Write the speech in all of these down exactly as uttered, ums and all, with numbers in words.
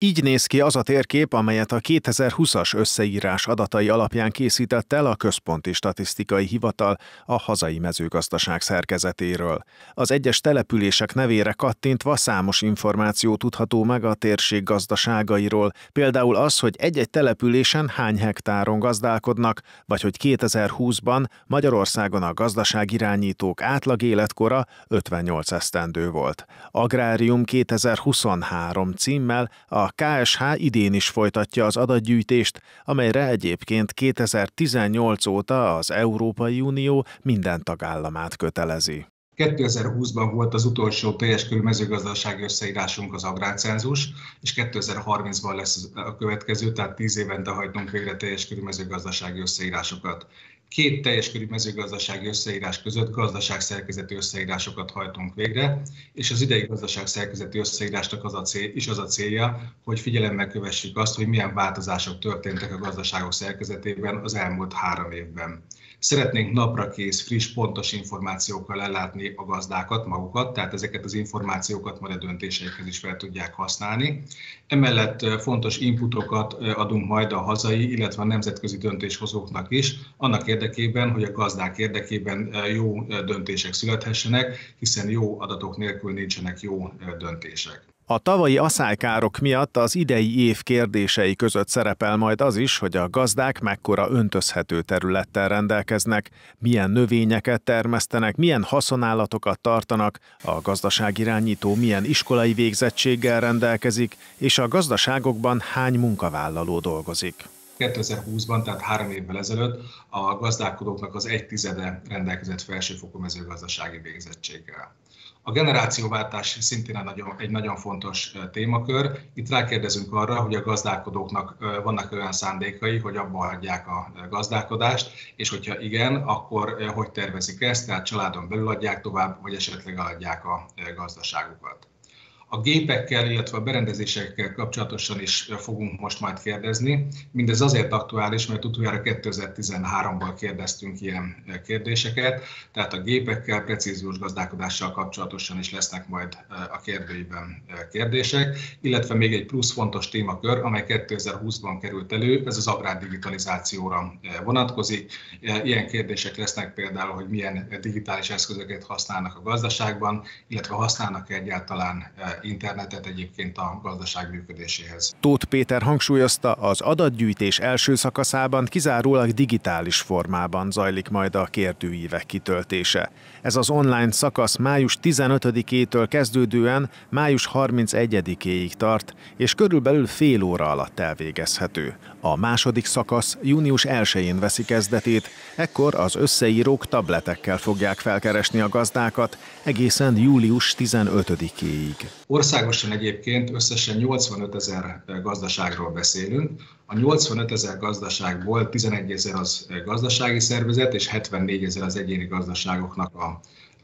Így néz ki az a térkép, amelyet a kétezer-húszas összeírás adatai alapján készített el a Központi Statisztikai Hivatal a hazai mezőgazdaság szerkezetéről. Az egyes települések nevére kattintva számos információ tudható meg a térség gazdaságairól, például az, hogy egy-egy településen hány hektáron gazdálkodnak, vagy hogy kétezer-húszban Magyarországon a gazdaságirányítók átlag életkora ötvennyolc esztendő volt. Agrárium kétezer-huszonhárom címmel a ká es há idén is folytatja az adatgyűjtést, amelyre egyébként kétezer-tizennyolc óta az Európai Unió minden tagállamát kötelezi. kétezer-húszban volt az utolsó teljes körű mezőgazdasági összeírásunk, az agrárcenzus, és kétezer-harmincban lesz a következő, tehát tíz évente hajtunk végre teljes körű mezőgazdasági összeírásokat. Két teljes körű mezőgazdasági összeírás között gazdaságszerkezeti összeírásokat hajtunk végre, és az idei gazdaságszerkezeti összeírásnak az a cél, is az a célja, hogy figyelemmel kövessük azt, hogy milyen változások történtek a gazdaságok szerkezetében az elmúlt három évben. Szeretnénk naprakész, friss, pontos információkkal ellátni a gazdákat, magukat, tehát ezeket az információkat majd a döntéseikhez is fel tudják használni. Emellett fontos inputokat adunk majd a hazai, illetve a nemzetközi döntéshozóknak is, annak érdekében, hogy a gazdák érdekében jó döntések születhessenek, hiszen jó adatok nélkül nincsenek jó döntések. A tavalyi aszálykárok miatt az idei év kérdései között szerepel majd az is, hogy a gazdák mekkora öntözhető területtel rendelkeznek, milyen növényeket termesztenek, milyen haszonállatokat tartanak, a gazdaságirányító milyen iskolai végzettséggel rendelkezik, és a gazdaságokban hány munkavállaló dolgozik. kétezer-húszban, tehát három évvel ezelőtt a gazdálkodóknak az egy tizede rendelkezett felsőfokú mezőgazdasági végzettséggel. A generációváltás szintén egy nagyon, egy nagyon fontos témakör. Itt rákérdezünk arra, hogy a gazdálkodóknak vannak olyan szándékai, hogy abba hagyják a gazdálkodást, és hogyha igen, akkor hogy tervezik ezt, tehát családon belül adják tovább, vagy esetleg eladják a gazdaságukat. A gépekkel, illetve a berendezésekkel kapcsolatosan is fogunk most majd kérdezni. Mindez azért aktuális, mert utoljára kétezer-tizenháromban kérdeztünk ilyen kérdéseket, tehát a gépekkel, precíziós gazdálkodással kapcsolatosan is lesznek majd a kérdőiben kérdések, illetve még egy plusz fontos témakör, amely kétezer-húszban került elő, ez az agrárdigitalizációra vonatkozik. Ilyen kérdések lesznek például, hogy milyen digitális eszközöket használnak a gazdaságban, illetve használnak egyáltalán internetet egyébként a gazdaság működéséhez. Tóth Péter hangsúlyozta, az adatgyűjtés első szakaszában kizárólag digitális formában zajlik majd a kérdőívek kitöltése. Ez az online szakasz május tizenötödikétől kezdődően május harmincegyedikéig tart, és körülbelül fél óra alatt elvégezhető. A második szakasz június elsején veszi kezdetét, ekkor az összeírók tabletekkel fogják felkeresni a gazdákat egészen július tizenötödikéig. Országosan egyébként összesen nyolcvanöt ezer gazdaságról beszélünk. A nyolcvanöt ezer gazdaságból tizenegy ezer az gazdasági szervezet, és hetvennégy ezer az egyéni gazdaságoknak a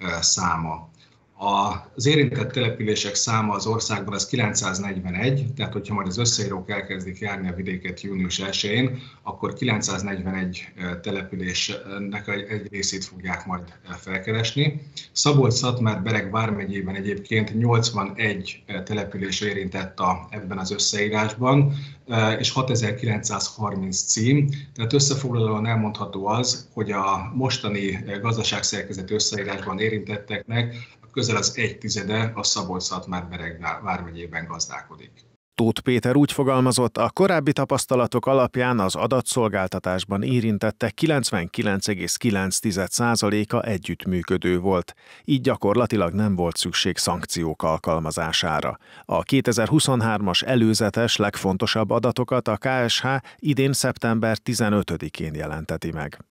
száma. Az érintett települések száma az országban az kilencszáznegyvenegy, tehát hogyha majd az összeírók elkezdik járni a vidéket június elsején, akkor kilencszáznegyvenegy településnek egy részét fogják majd felkeresni. Szabolcs-Szatmár-Bereg vármegyében egyébként nyolcvanegy település érintett a, ebben az összeírásban, és hatezer-kilencszázharminc cím, tehát összefoglalóan elmondható az, hogy a mostani gazdaságszerkezeti összeírásban érintetteknek közel az egy tizede a Szabolcs-Szatmár-Bereg vármegyében gazdálkodik. Tóth Péter úgy fogalmazott, a korábbi tapasztalatok alapján az adatszolgáltatásban érintettek kilencvenkilenc egész kilenc százaléka együttműködő volt, így gyakorlatilag nem volt szükség szankciók alkalmazására. A kétezer-huszonhármas előzetes legfontosabb adatokat a ká es há idén szeptember tizenötödikén jelenteti meg.